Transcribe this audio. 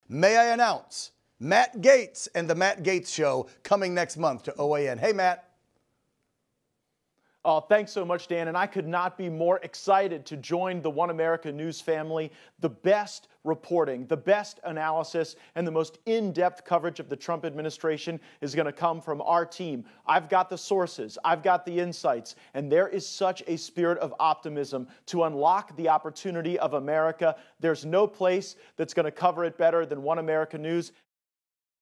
may I announce Matt Gaetz and the Matt Gaetz Show coming next month to OAN. Hey, Matt. Oh, thanks so much, Dan. And I could not be more excited to join the One America News family. The best reporting, the best analysis, and the most in-depth coverage of the Trump administration is going to come from our team. I've got the sources, I've got the insights, and there is such a spirit of optimism to unlock the opportunity of America. There's no place that's going to cover it better than One America News.